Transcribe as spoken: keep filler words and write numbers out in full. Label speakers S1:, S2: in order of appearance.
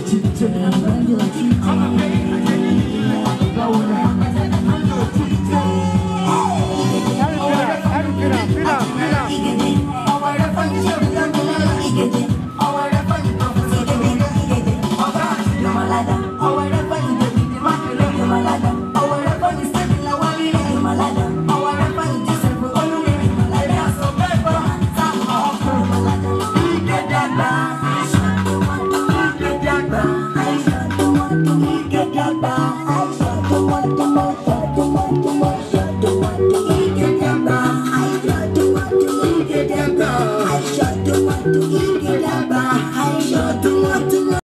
S1: to the turn, I run you like you are.